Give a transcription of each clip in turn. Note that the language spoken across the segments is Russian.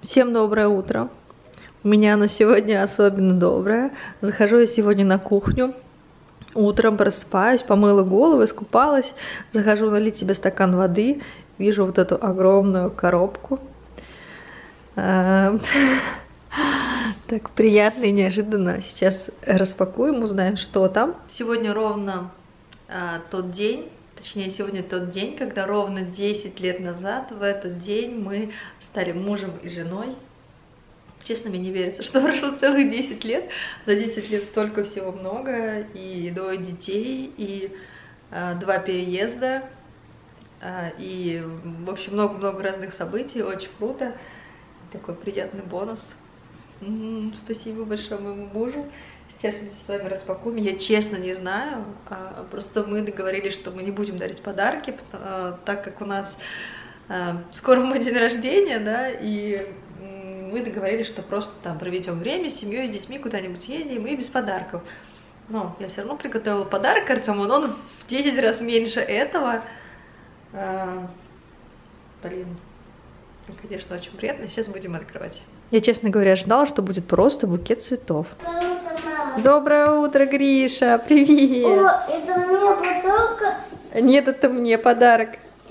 Всем доброе утро. У меня оно сегодня особенно доброе. Захожу я сегодня на кухню. Утром просыпаюсь, помыла голову, искупалась. Захожу налить себе стакан воды. Вижу вот эту огромную коробку. Так приятно и неожиданно. Сейчас распакуем, узнаем, что там. Сегодня ровно тот день, точнее, сегодня тот день, когда ровно 10 лет назад, в этот день мы стали мужем и женой. Честно, мне не верится, что прошло целых 10 лет. За 10 лет столько всего много. И 2 детей, и 2 переезда, и, в общем, много-много разных событий. Очень круто. Такой приятный бонус. Спасибо большое моему мужу. Сейчас мы с вами распакуем. Я честно не знаю. Просто мы договорились, что мы не будем дарить подарки, так как у нас скоро мой день рождения, да, и мы договорились, что просто там проведем время с семьей, с детьми, куда-нибудь съездим и без подарков. Но я все равно приготовила подарок Артему, но он в 10 раз меньше этого. Блин, конечно, очень приятно. Сейчас будем открывать. Я, честно говоря, ждала, что будет просто букет цветов. Доброе утро, Гриша! Привет! О, это мне подарок? Нет, это мне подарок.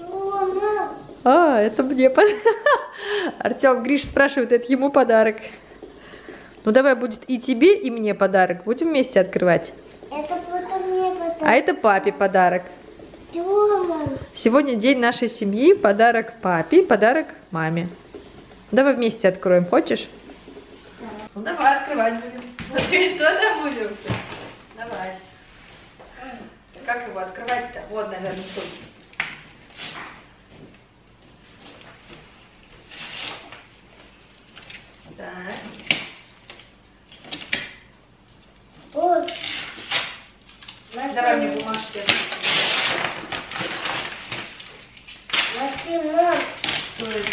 Это мне подарок. Артем, Гриша спрашивает, это ему подарок. Ну давай, будет и тебе, и мне подарок. Будем вместе открывать. Это будет мне подарок. А это папе подарок. Дома. Сегодня день нашей семьи. Подарок папе, подарок маме. Давай вместе откроем, хочешь? Да. Ну давай, открывать будем. Смотри, что там будем? Давай. Как его открывать-то? Вот, наверное, тут. Так. Вот. Давай мне бумажки. Математ. Что это?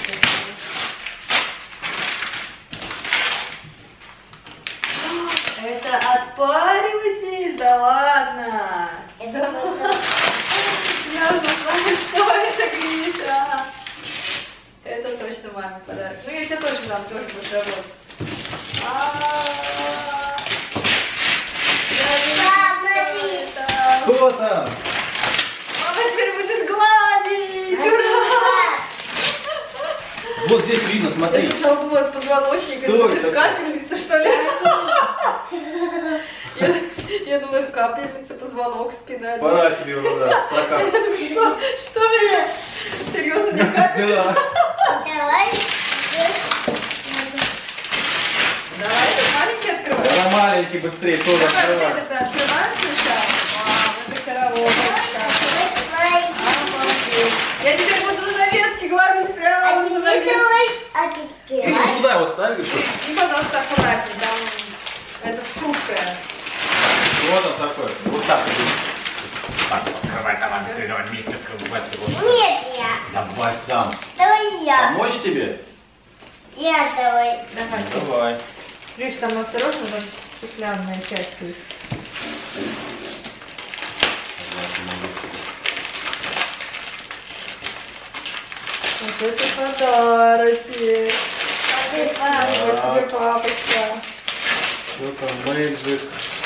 Это отпариватель? Да ладно. Это Да ну. Я уже знаю, что это, Гриша. Это точно маме подарок. Ну я тебе тоже дам, тоже будешь работать. Что там? Мама теперь будет гладить! Ура! Вот здесь видно, смотри. Я сначала думала, это позвоночник, Что это это? капельница, что ли? Я думаю, это капельница, позвонок, спина. Пора тебе уже прокапаться. Что это? Серьезно, мне капельница? Давай. Давай, это маленький открывай. Она маленький, быстрее тоже Давай, вот открывай. это открываем сначала. Вау, это коробочка. Обалдеть. Я теперь буду занавески гладить прямо за занавески. Гриша, сюда его ставишь. И, пожалуйста, аккуратнее, там это хрупкое. Вот он такой. Вот так вот. Так, открывай, давай быстрее, давай вместе открывать его. Нет, я. Давай сам. Давай я. Помочь тебе? Я давай. Давай. Давай. Видишь, там осторожно, там стеклянная часть. Вот это подарочек. Вот тебе папочка. Что там, мэджик?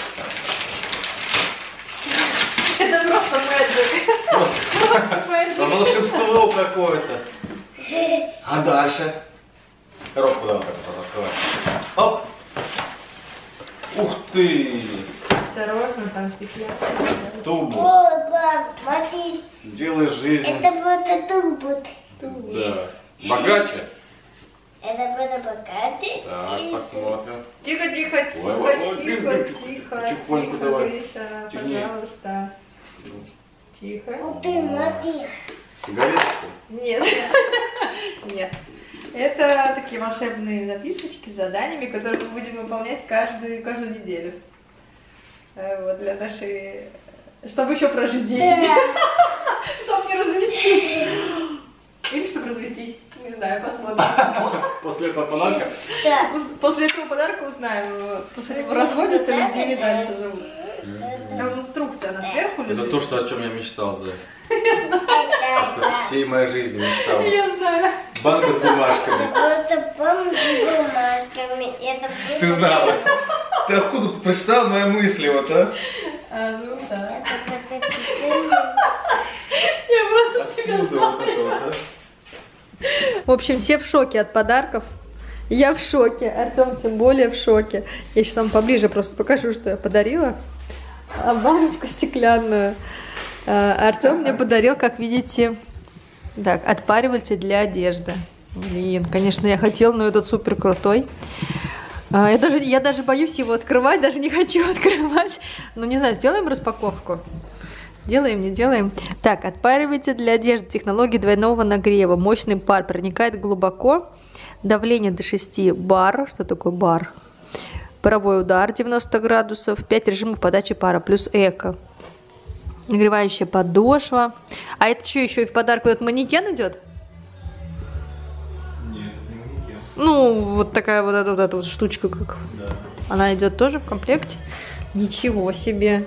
Это просто мэджик. Просто Мэджик. волшебство какое-то. А дальше? Коробку давай открывай. Оп! Ух ты! Осторожно, там стеклянная. Тубус. О, пап, смотри. Делай жизнь. Это будет тубут. Да. Богаче? Это будет богатый. Так, посмотрим. Тихо, тихо, тихо, Ой, ой, ой, тихо, тихо, тихо, тихонько тихо, давай. Гриша, Тихнее. пожалуйста. Тихо. Ух ты, смотри. Сигареты, что ли? Нет. Нет. Это такие волшебные записочки с заданиями, которые мы будем выполнять каждую неделю. Вот для нашей... Чтобы еще прожить 10. Чтобы не развестись. Или чтобы развестись. Не знаю, посмотрим. После этого подарка? Да. После этого подарка узнаем, после него разводятся люди или дальше живут. Там инструкция, она сверху лежит. Это то, что, о чем я мечтал, Зоя. Это Это всей моей жизни мечтал. Я знаю. Банка с бумажками. Просто помню бумажками. Это Ты знала. Ты откуда прочитала мои мысли, вот, а? Ну да. было. Я просто тебя Откуда знаю. вот это вот, а? В общем, все в шоке от подарков. Я в шоке, Артем тем более в шоке. Я сейчас вам поближе просто покажу, что я подарила. Баночку стеклянную. Артем мне подарил, как видите, так, отпариватель для одежды. Блин, конечно, я хотела, но этот супер крутой. Я даже боюсь его открывать, даже не хочу открывать. Ну, не знаю, сделаем распаковку? Делаем, не делаем. Так, отпариватель для одежды. Технология двойного нагрева. Мощный пар проникает глубоко. Давление до 6 бар. Что такое бар? Паровой удар 90 градусов. 5 режимов подачи пара. Плюс эко. Нагревающая подошва. А это что, еще и в подарок этот манекен идет? Нет, не манекен. Ну, вот такая вот эта вот штучка, как. Да. Она идет тоже в комплекте. Ничего себе.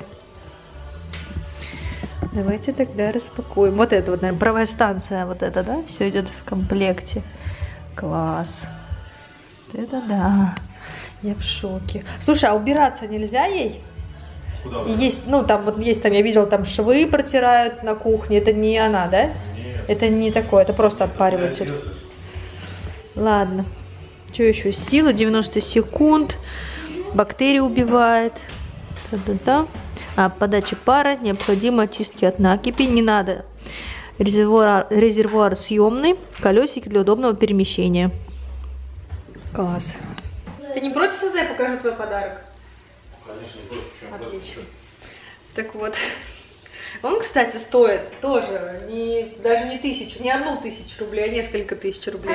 Давайте тогда распакуем. Вот это вот, наверное, правая станция. Вот это, да? Все идет в комплекте. Класс. Вот это да. Я в шоке. Слушай, а убираться нельзя ей? Куда И вы? есть, ну там вот есть, там я видела, там швы протирают на кухне. Это не она, да? Нет. Это не такое, это просто отпариватель. Ладно. Что еще? Сила 90 секунд. Бактерии убивает. Та-да-да. Подача пара. Необходимо очистки от накипи. Не надо. Резервуар съемный. Колесики для удобного перемещения. Класс. Ты не против, если я покажу твой подарок? Конечно, не против, почему? Отлично. Так вот. Он, кстати, стоит тоже даже не 1000, не 1000 рублей, а несколько тысяч рублей.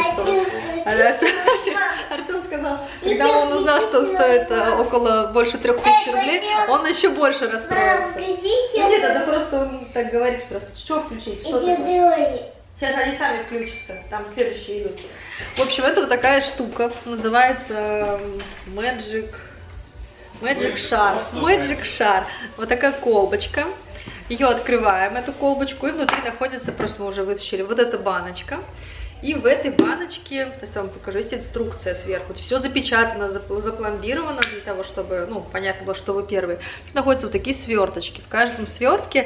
Артем сказал, когда он узнал, что он стоит около больше 3000 рублей, он еще больше расстроился. Ну, нет, это просто он так говорит, что включить, что такое? Сейчас они сами включатся, там следующие идут. В общем, это вот такая штука, называется Magic Shar. Magic Shar. Вот такая колбочка. Ее открываем, эту колбочку, и внутри находится, просто мы уже вытащили, вот эта баночка. И в этой баночке, сейчас я вам покажу, есть инструкция сверху. Все запечатано, запломбировано для того, чтобы, ну, понятно было, что вы первый. Тут находятся вот такие сверточки. В каждом свертке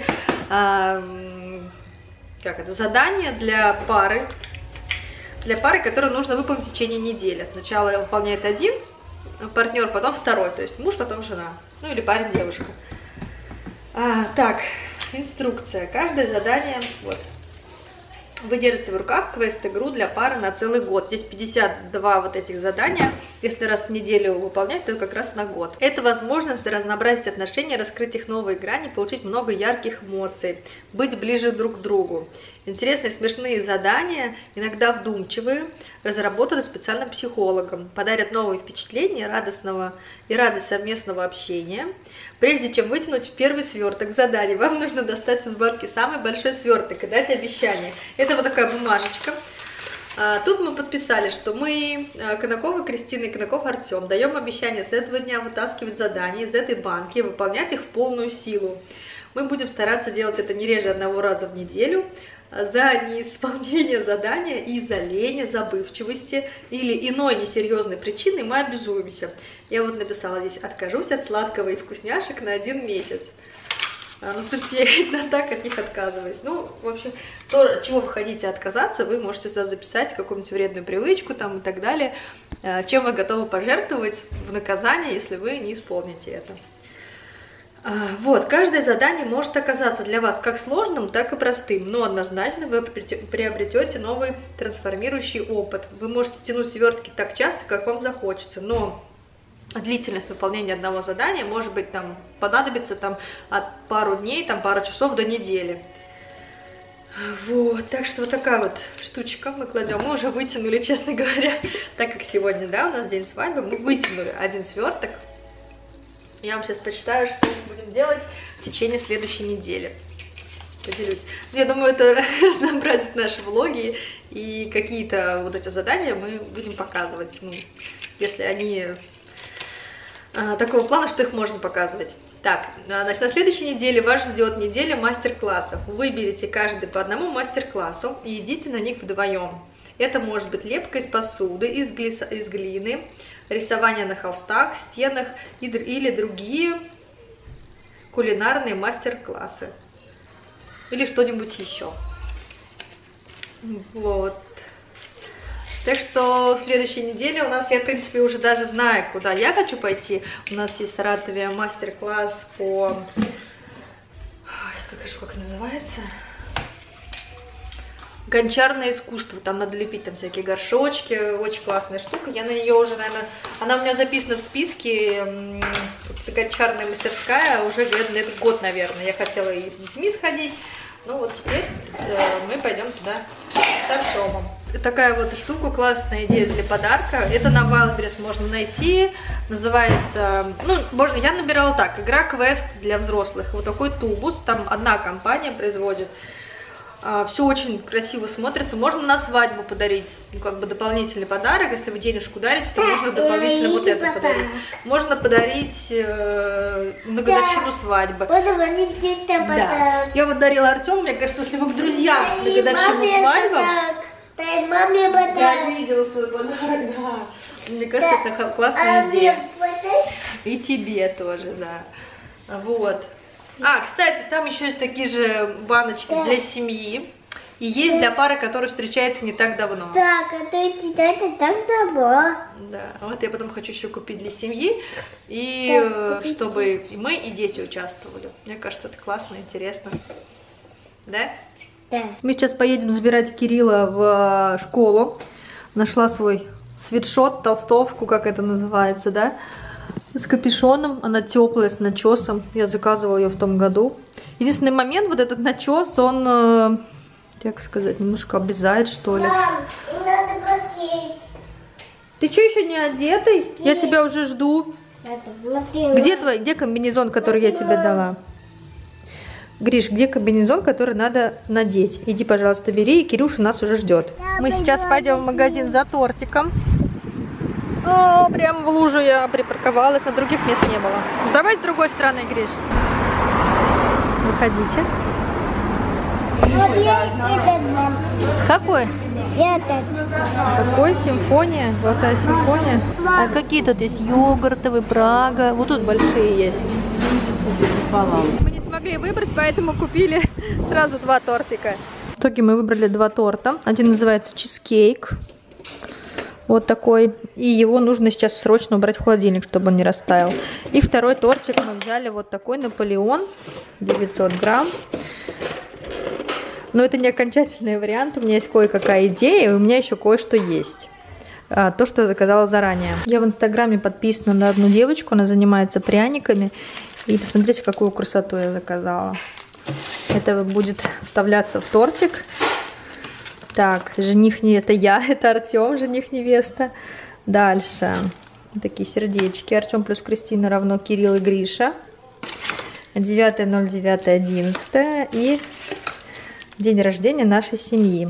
задание для пары, которую нужно выполнить в течение недели. Сначала выполняет один партнер, потом второй, то есть муж, потом жена, ну или парень, девушка. Так, инструкция. Каждое задание, вот. Вы держите в руках квест-игру для пары на целый год. Здесь 52 вот этих задания. Если раз в неделю выполнять, то как раз на год. Это возможность разнообразить отношения, раскрыть их новые грани, получить много ярких эмоций, быть ближе друг к другу. Интересные, смешные задания, иногда вдумчивые, разработаны специальным психологом, подарят новые впечатления, радость совместного общения. Прежде чем вытянуть первый сверток заданий, вам нужно достать из банки самый большой сверток и дать обещание. Это вот такая бумажечка. Тут мы подписали, что мы, Конакова Кристина и Конаков Артем, даем обещание с этого дня вытаскивать задания из этой банки и выполнять их в полную силу. Мы будем стараться делать это не реже 1 раза в неделю. За неисполнение задания из-за лени, забывчивости или иной несерьезной причины мы обязуемся. Я вот написала здесь: откажусь от сладкого и вкусняшек на 1 месяц. Ну, в принципе, я так от них отказываюсь. Ну, в общем, то, от чего вы хотите отказаться, вы можете сюда записать какую-нибудь вредную привычку там и так далее, чем вы готовы пожертвовать в наказание, если вы не исполните это. Вот, каждое задание может оказаться для вас как сложным, так и простым, но однозначно вы приобретете новый трансформирующий опыт. Вы можете тянуть свертки так часто, как вам захочется, но длительность выполнения одного задания может быть там понадобится там от пару дней, там пару часов до недели. Вот, так что вот такая вот штучка мы кладем. Мы уже вытянули, честно говоря, так как сегодня, да, у нас день свадьбы, мы вытянули 1 сверток. Я вам сейчас почитаю, что мы будем делать в течение следующей недели. Поделюсь. Я думаю, это разнообразит наши влоги, и какие-то вот эти задания мы будем показывать, ну, если они такого плана, что их можно показывать. Так, значит, на следующей неделе вас ждет неделя мастер-классов. Выберите каждый по одному мастер-классу и идите на них вдвоем. Это может быть лепка из посуды, из глины, рисование на холстах, стенах или другие кулинарные мастер-классы. Или что-нибудь еще. Вот. Так что в следующей неделе у нас, я в принципе уже даже знаю, куда я хочу пойти. У нас есть в Саратове мастер-класс по... Скажу, как называется? Гончарное искусство. Там надо лепить там всякие горшочки. Очень классная штука. Я на нее уже, наверное... Она у меня записана в списке. Гончарная мастерская уже на этот год, наверное. Я хотела и с детьми сходить. Ну вот теперь мы пойдем туда с Артемом. Такая вот штука, классная идея для подарка. Это на Wildberries можно найти. Называется, ну, я набирала так, игра квест для взрослых. Вот такой тубус, там одна компания производит. Все очень красиво смотрится. Можно на свадьбу подарить, ну, как бы дополнительный подарок. Если вы денежку дарите, то можно дополнительно вот это подарить. Можно подарить на годовщину свадьбы. Да. Я вот дарила Артему, мне кажется, если вы к друзьям на годовщину свадьбы... Я видела свой подарок, да. Мне кажется, это классная идея. И тебе тоже, да. Вот. Кстати, там еще есть такие же баночки для семьи. И есть для пары, которая встречается не так давно. Да, которые это так давно. Да, вот я потом хочу еще купить для семьи. И чтобы и мы, и дети участвовали. Мне кажется, это классно, интересно. Да? Да. Мы сейчас поедем забирать Кирилла в школу. Нашла свой свитшот, толстовку, как это называется, да? С капюшоном. Она теплая, с начесом. Я заказывала ее в том году. Единственный момент, вот этот начес, он, как сказать, немножко обрезает, что ли. Мам, надо блокировать. Ты что, еще не одетый? Я тебя уже жду. Где комбинезон, который я тебе дала? Гриш, где комбинезон, который надо надеть? Иди, пожалуйста, бери, и Кирюша нас уже ждет. Мы сейчас пойдем в магазин за тортиком. О, прям в лужу я припарковалась, на других мест не было. Давай с другой стороны, Гриш. Выходите. Какой? Какой? Симфония? Золотая симфония? А какие тут есть? Йогуртовый, Прага. Вот тут большие есть. Мы не смогли выбрать, поэтому купили сразу 2 тортика. В итоге мы выбрали 2 торта. Один называется чизкейк. Вот такой. И его нужно сейчас срочно убрать в холодильник, чтобы он не растаял. И второй тортик мы взяли вот такой Наполеон. 900 грамм. Но это не окончательный вариант. У меня есть кое-какая идея, и у меня еще кое-что есть. То, что я заказала заранее. Я в Инстаграме подписана на одну девочку. Она занимается пряниками. И посмотрите, какую красоту я заказала. Это будет вставляться в тортик. Так, жених не это я, это Артем, жених невеста. Дальше такие сердечки. Артем плюс Кристина равно Кирилл и Гриша. 9.09.11. И день рождения нашей семьи.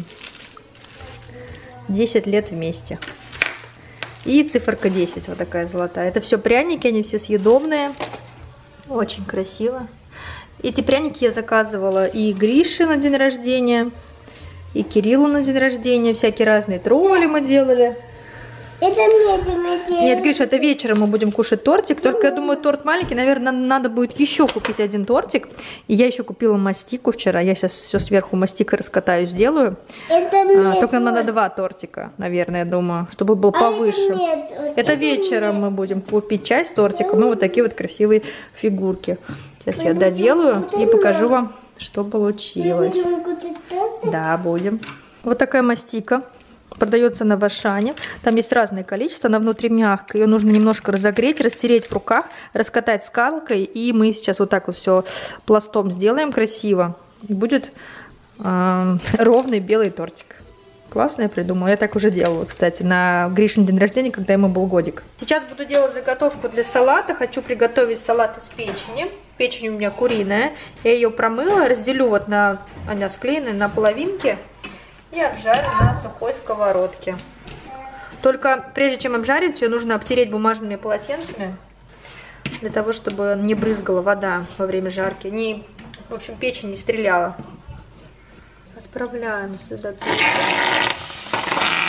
10 лет вместе. И циферка 10, вот такая золотая. Это все пряники, они все съедобные. Очень красиво. Эти пряники я заказывала и Грише на день рождения, и Кириллу на день рождения. Всякие разные тролли мы делали. Это мне. Нет, Гриша, это вечером мы будем кушать тортик. Только я думаю, торт маленький. Наверное, надо будет еще купить один тортик. И я еще купила мастику вчера. Я сейчас все сверху мастикой раскатаю, сделаю. Это мне. Только нам надо 2 тортика, наверное, я думаю, чтобы был повыше. Это вечером мы будем купить часть тортика. Мы вот такие вот красивые фигурки. Сейчас я доделаю и покажу вам, что получилось. Да, будем. Вот такая мастика. Продается на в Ашане. Там есть разное количество. Она внутри мягкая. Ее нужно немножко разогреть, растереть в руках, раскатать скалкой. И мы сейчас вот так вот все пластом сделаем красиво. И будет ровный белый тортик. Классно я придумала. Я так уже делала, кстати, на Гришин день рождения, когда ему был годик. Сейчас буду делать заготовку для салата. Хочу приготовить салат из печени. Печень у меня куриная. Я ее промыла, разделю вот на... Она склеенная на половинки. И обжарю на сухой сковородке. Только прежде чем обжарить, ее нужно обтереть бумажными полотенцами, для того, чтобы не брызгала вода во время жарки. В общем, печень не стреляла. Отправляем сюда печень.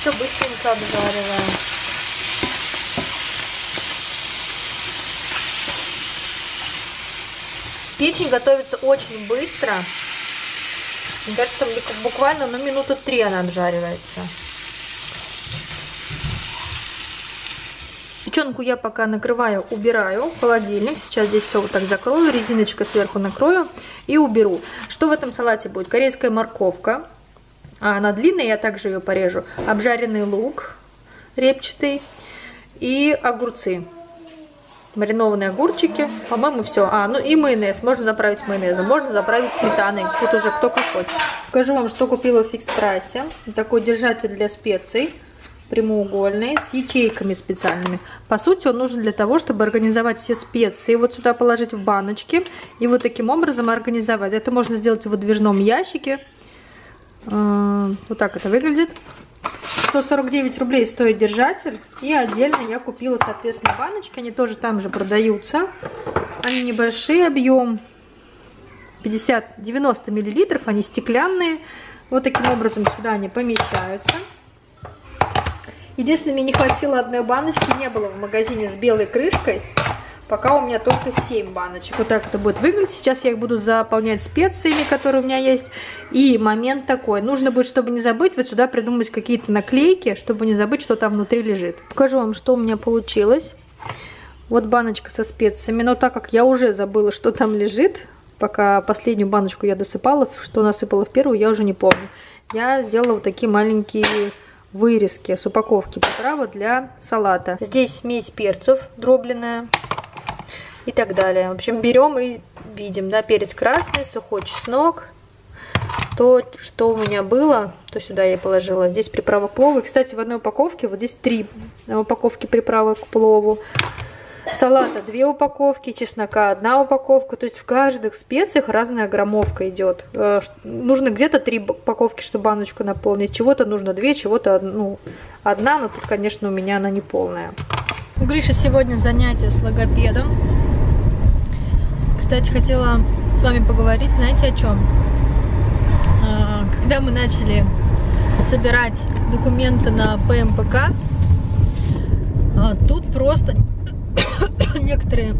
Все быстренько обжариваем. Печень готовится очень быстро. Мне кажется, буквально минуты 3 она обжаривается. Печенку я пока накрываю, убираю в холодильник. Сейчас здесь все вот так закрою, резиночкой сверху накрою и уберу. Что в этом салате будет? Корейская морковка. Она длинная, я также ее порежу. Обжаренный лук репчатый и огурцы. Маринованные огурчики. По-моему, все. Ну и майонез. Можно заправить майонезом, можно заправить сметаной. Тут уже кто как хочет. Покажу вам, что купила в фикс-прайсе. Такой держатель для специй. Прямоугольный, с ячейками специальными. По сути, он нужен для того, чтобы организовать все специи, вот сюда положить в баночки и вот таким образом организовать. Это можно сделать в выдвижном ящике. Вот так это выглядит. 149 рублей стоит держатель. И отдельно я купила, соответственно, баночки. Они тоже там же продаются. Они небольшие, объем 50-90 мл. Они стеклянные. Вот таким образом сюда они помещаются. Единственное, мне не хватило одной баночки, не было в магазине с белой крышкой. Пока у меня только 7 баночек. Вот так это будет выглядеть. Сейчас я их буду заполнять специями, которые у меня есть. И момент такой. Нужно будет, чтобы не забыть, вот сюда придумать какие-то наклейки, чтобы не забыть, что там внутри лежит. Покажу вам, что у меня получилось. Вот баночка со специями. Но так как я уже забыла, что там лежит, пока последнюю баночку я досыпала, что насыпала в первую, я уже не помню. Я сделала вот такие маленькие вырезки с упаковки приправы для салата. Здесь смесь перцев дробленная и так далее. В общем, берем и видим, да, перец красный, сухой чеснок. То, что у меня было, то сюда я положила. Здесь приправа к плову. И, кстати, в одной упаковке, вот здесь 3 упаковки приправы к плову. Салата 2 упаковки, чеснока 1 упаковка. То есть в каждых специях разная граммовка идет. Нужно где-то 3 упаковки, чтобы баночку наполнить. Чего-то нужно 2, чего-то одна. Но тут, конечно, у меня она не полная. У Гриши сегодня занятие с логопедом. Кстати, хотела с вами поговорить, знаете, о чем? Когда мы начали собирать документы на ПМПК, тут просто некоторые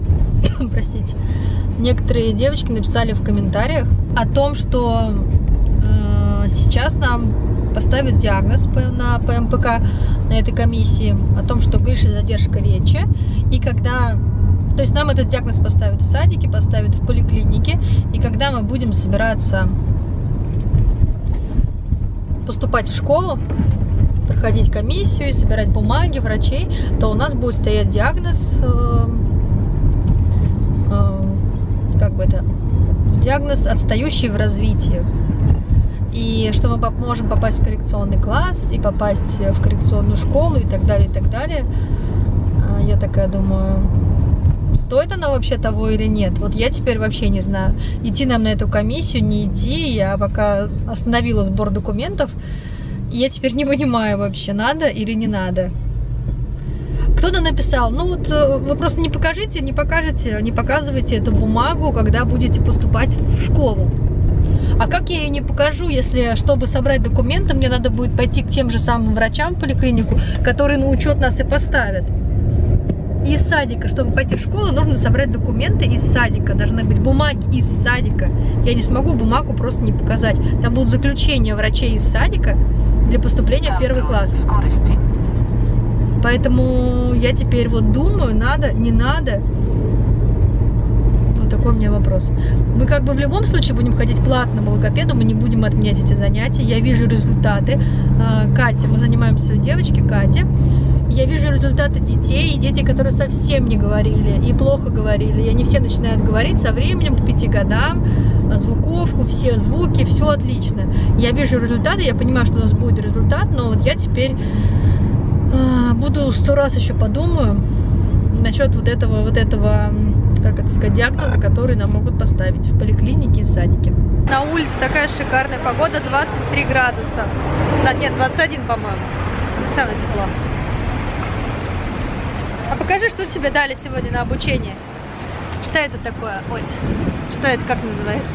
девочки написали в комментариях о том, что сейчас нам поставят диагноз на ПМПК, на этой комиссии, о том, что Гриша задержка речи, и когда, то есть нам этот диагноз поставят в садике, поставят в поликлинике, и когда мы будем собираться поступать в школу, проходить комиссию и собирать бумаги врачей, то у нас будет стоять диагноз, диагноз отстающий в развитии. И что мы можем попасть в коррекционный класс и попасть в коррекционную школу и так далее, и так далее. Я такая думаю, стоит она вообще того или нет? Вот я теперь вообще не знаю, идти нам на эту комиссию, не идти. Я пока остановила сбор документов, и я теперь не понимаю вообще, надо или не надо. Кто-то написал, ну вот вы просто не показывайте эту бумагу, когда будете поступать в школу. А как я ее не покажу, если, чтобы собрать документы, мне надо будет пойти к тем же самым врачам в поликлинику, которые на учет нас и поставят. Из садика, чтобы пойти в школу, нужно собрать документы из садика. Должны быть бумаги из садика. Я не смогу бумагу просто не показать. Там будут заключения врачей из садика для поступления в 1 класс. Поэтому я теперь вот думаю, надо, не надо. Вот такой у меня вопрос. Мы как бы в любом случае будем ходить к платному логопеду, мы не будем отменять эти занятия. Я вижу результаты. Катя, мы занимаемся у девочки Кати. Я вижу результаты детей, и дети, которые совсем не говорили и плохо говорили. И они все начинают говорить со временем, к 5 годам, звуковку, все звуки, все отлично. Я вижу результаты, я понимаю, что у нас будет результат, но вот я теперь буду 100 раз еще подумаю насчет вот этого, как это сказать, диагноза, который нам могут поставить в поликлинике и в садике. На улице такая шикарная погода, 23 градуса. Да, нет, 21, по-моему. Не самое тепло. А покажи, что тебе дали сегодня на обучение. Что это такое? Ой, что это, как называется?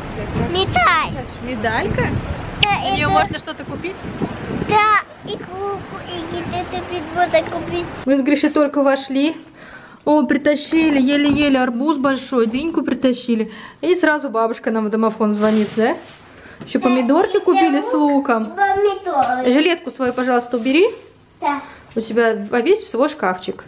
Медаль. Медалька? Да, в нее можно что-то купить? Да, игрушку. и где-то вода купить. Мы с Гришей только вошли. О, притащили, еле-еле арбуз большой, дыньку притащили. И сразу бабушка нам в домофон звонит, да? Еще помидорки купили с луком. Помидоры. Жилетку свою, пожалуйста, убери. Да. У тебя повесь в свой шкафчик.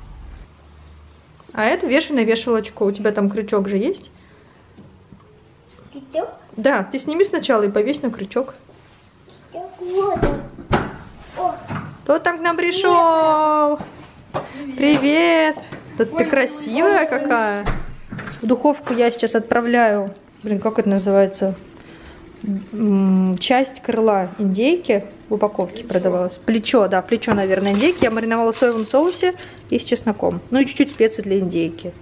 А это вешай на вешалочку. У тебя там крючок же есть? Крючок? Да, ты сними сначала и повесь на крючок. Вот он. О, Кто там к нам пришел? Привет! Тут ты красивая какая. В духовку я сейчас отправляю. Блин, как это называется? Часть крыла индейки в упаковке продавалась. Плечо, да, плечо, наверное, индейки. Я мариновала в соевом соусе и с чесноком. Ну и чуть-чуть специй для индейки.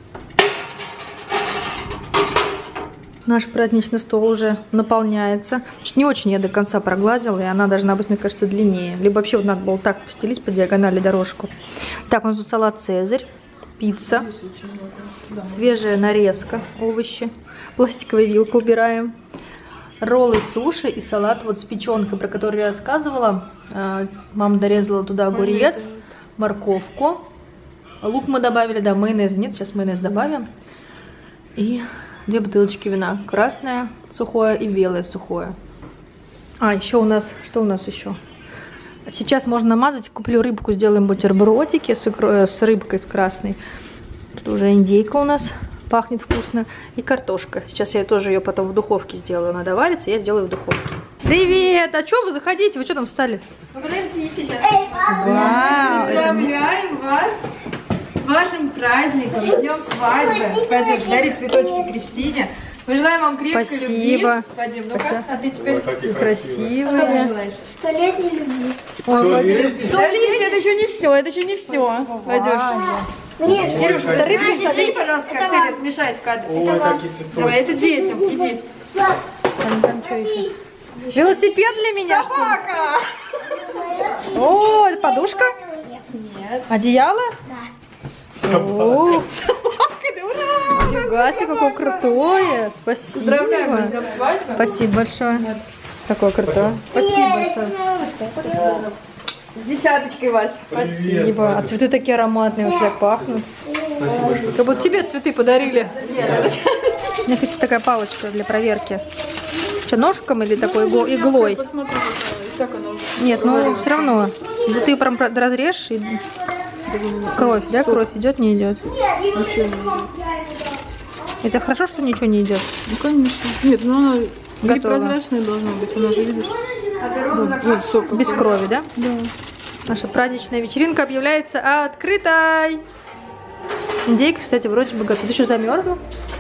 Наш праздничный стол уже наполняется. Не очень я до конца прогладила, и она должна быть, мне кажется, длиннее. Либо вообще вот надо было так постелить по диагонали дорожку. Так, у нас тут салат «Цезарь», пицца, свежая нарезка, овощи, пластиковую вилку убираем, роллы, суши и салат вот с печенкой, про который я рассказывала. Мама дорезала туда огурец, морковку, лук мы добавили, да, майонез нет, сейчас майонез добавим. И 2 бутылочки вина. Красное сухое и белое сухое. А, еще у нас... Что у нас еще? Сейчас можно намазать. Куплю рыбку, сделаем бутербродики с рыбкой, с красной. Тут уже индейка у нас пахнет вкусно. И картошка. Сейчас я тоже ее потом в духовке сделаю. Надо вариться, я сделаю в духовке. Привет! А что вы заходите? Вы что там встали? Ну, подождите сейчас. Вау! Поздравляем вас с вашим праздником, с днем свадьбы. Пойдем, дари цветочки Кристине. Мы желаем вам крепкой Спасибо. любви. Вадим, ну-ка, а ты теперь Красивые. что ты желаешь? 100-летней любви. Столетие, это еще не все, это еще не все. Вадюш. Нет, Кирюша, да рыбки садись, пожалуйста, как ты мешает в кадре. Давай, это детям, иди. Там что еще? Велосипед для меня, что ли? Собака! О, это подушка? Нет. Одеяло? О, Собака, да ура! нифига себе, какое крутое. Спасибо. Поздравляем вас с днем свадьбы. Спасибо большое. Такое крутое. Спасибо большое. С десяточкой, Вась. Спасибо. А цветы такие ароматные, вот так пахнут. Спасибо, что Как будто тебе цветы подарили. У меня есть такая палочка для проверки. Что, ножиком или такой иглой? Посмотри, как оно. Нет, ну все равно. Ну, ты прям разрежь и... Кровь, да? Кровь идет, не идет? Это хорошо, что ничего не идет? Ну, конечно. Нет, ну она Готово. непрозрачная должна быть, она же, видишь? Вот сок. Без крови, да? Да. Наша праздничная вечеринка объявляется открытой. Индейка, кстати, вроде бы готова. Ты что, замерзла?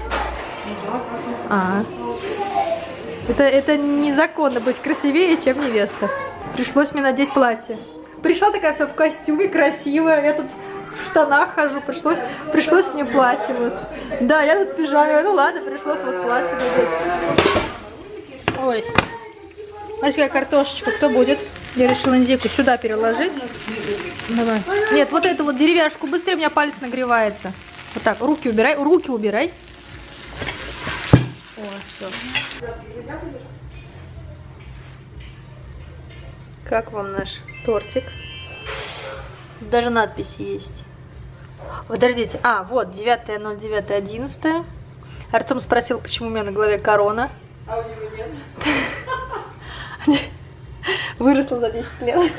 Это незаконно быть красивее, чем невеста. Пришлось мне надеть платье. Пришла такая вся в костюме, красивая. Я тут в штанах хожу. Пришлось мне платье. Вот. Да, я тут в пижаме. Ну ладно, пришлось вот платье надеть. Ой. Смотрите, какая картошечка. Кто будет? Я решила индейку сюда переложить. Давай. Нет, вот эту вот деревяшку. Быстрее, у меня палец нагревается. Вот так, руки убирай. Руки убирай. О, все. Как вам наш тортик? Даже надпись есть. Подождите. А, вот, 9.09.11. Артем спросил, почему у меня на голове корона. А у него нет? Выросла за 10 лет.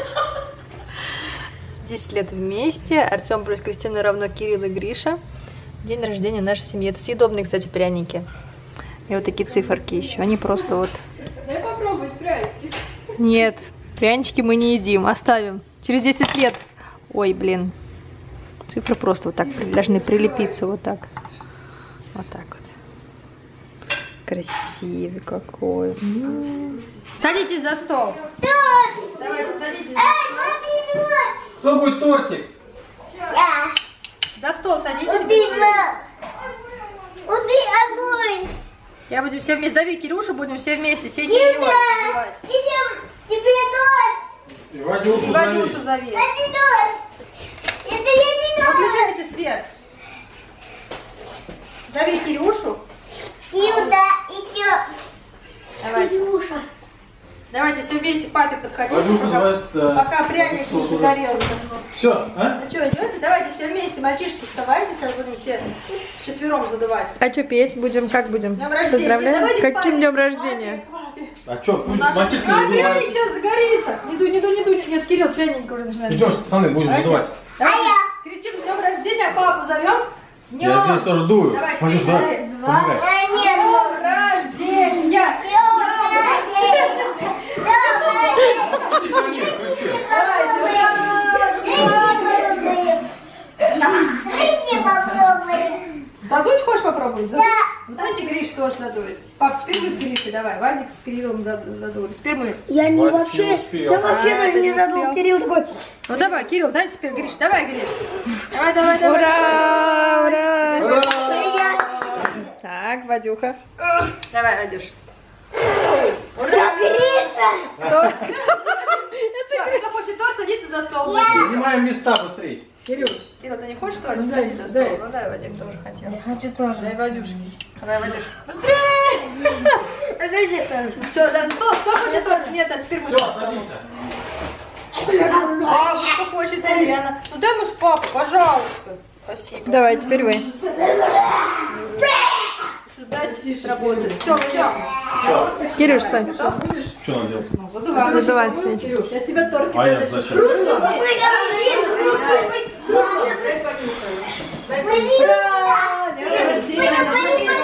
10 лет вместе. Артем плюс Кристина равно Кирилл и Гриша. День рождения нашей семьи. Это съедобные, кстати, пряники. И вот такие циферки еще. Они просто вот... Дай попробовать пряничек. Нет, прянички мы не едим. Оставим. Через 10 лет. Ой, блин. Цифры просто вот так должны прилепиться. Вот так. Вот так вот. Красивый какой. Садитесь за стол. Давайте, садитесь. Кто будет тортик? За стол садитесь. Убей огонь. Я будем все вместе. Зови Кирюшу, будем все вместе, всей семьей собирать. Идем, тебе И Вадюшу зови. Вадюшу зови. Это я не Выключайте свет. Зови Кирюшу. Кирюша, идем. Давайте. Кирюша. Давайте все вместе папе подходите, Вадюша зовет, пока пряник не загорелся. Все, а? Ну что, идете? Давайте все вместе, мальчишки, вставайте, сейчас будем все вчетвером задувать. А что петь будем? Как будем? Днем рождения. Поздравляем? Давайте к Каким папе, днем к папе, рождения? к папе. А что, пусть Наша- мальчишки пряник задувают. сейчас загорится. Не дуй, не дуй, не дуй. Нет, Кирилл, пряник уже начинает. Идем, пацаны, будем Давайте. задувать. Давайте кричим с днем рождения, папу зовем. С днем. Я здесь тоже дую. Давай, Вадюш, смотри, давай, помогай. А С нет. днем рождения. Давайте попробуем. Задуть хочешь попробовать? Задуть? Да. Ну давайте Гриш тоже задует. Пап, теперь вы с Гришей, давай. Вадик с Кириллом задули. Теперь мы. Я не Вадик вообще, не успел. я вообще А, даже ты не не задул. успел. Кирилл такой. Ну давай, Кирилл, дай теперь Гриш. Давай, Гриш. Давай, давай, давай. Ура! Ура! Ура! Так, Вадюха. Давай, Вадюш. Ура! Гриша. Все, кто хочет торт, садится за стол. Занимаем места быстрее. Кирилл, ты не хочешь торт? Садись за стол. Ну дай, Вадик тоже хотел. Хочу тоже. Дай Вадюшке. Давай, Вадюш. Быстрее! Дайте тоже. Все, да, кто хочет торт? Нет, а теперь мы Все, с садимся. Бабушка хочет, Елена. Ну дай мы с папой, пожалуйста. Спасибо. Давай, теперь вы. Дальше сработает. Все, идем. Что? Кирюш, встань. Что надо делать? Задувать с нечем. Я тебе торт А кидаю. я зачем? Ура! День рождения!